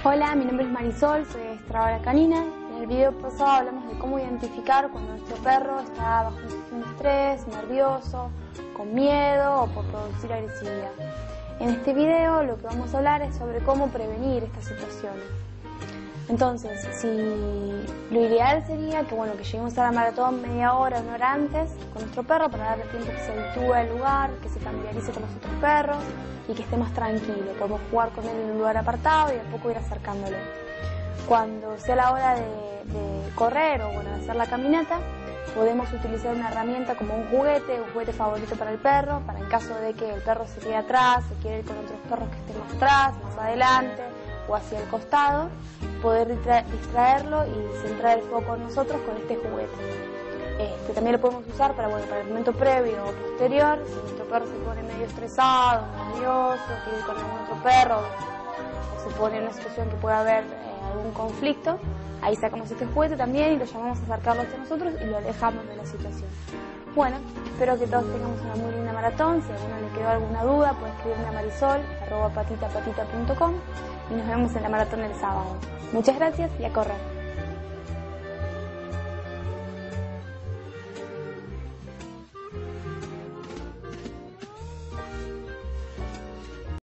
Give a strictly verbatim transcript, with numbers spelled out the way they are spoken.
Hola, mi nombre es Marisol, soy adestradora canina. En el video pasado hablamos de cómo identificar cuando nuestro perro está bajo una situación de estrés, nervioso, con miedo o por producir agresividad. En este video lo que vamos a hablar es sobre cómo prevenir estas situaciones. Entonces, si lo ideal sería que, bueno, que lleguemos a la maratón media hora, una hora antes con nuestro perro para darle tiempo que se habitúe al lugar, que se familiarice con los otros perros y que esté más tranquilo. Podemos jugar con él en un lugar apartado y a poco ir acercándolo. Cuando sea la hora de, de correr o bueno, de hacer la caminata, podemos utilizar una herramienta como un juguete, un juguete favorito para el perro, para en caso de que el perro se quede atrás, se quiere ir con otros perros que estén más atrás, más adelante o hacia el costado, poder distraerlo y centrar el foco en nosotros con este juguete. Este, también lo podemos usar para, bueno, para el momento previo o posterior, si nuestro perro se pone medio estresado, nervioso, quiere ir con algún otro perro o se pone en una situación que pueda haber eh, algún conflicto, ahí sacamos este juguete también y lo llamamos a acercarlo hacia nosotros y lo alejamos de la situación. Bueno, espero que todos tengamos una muy linda maratón. Si a alguno le quedó alguna duda, puede escribirme a marisol arroba patita patita punto com y nos vemos en la maratón del sábado. Muchas gracias y a correr.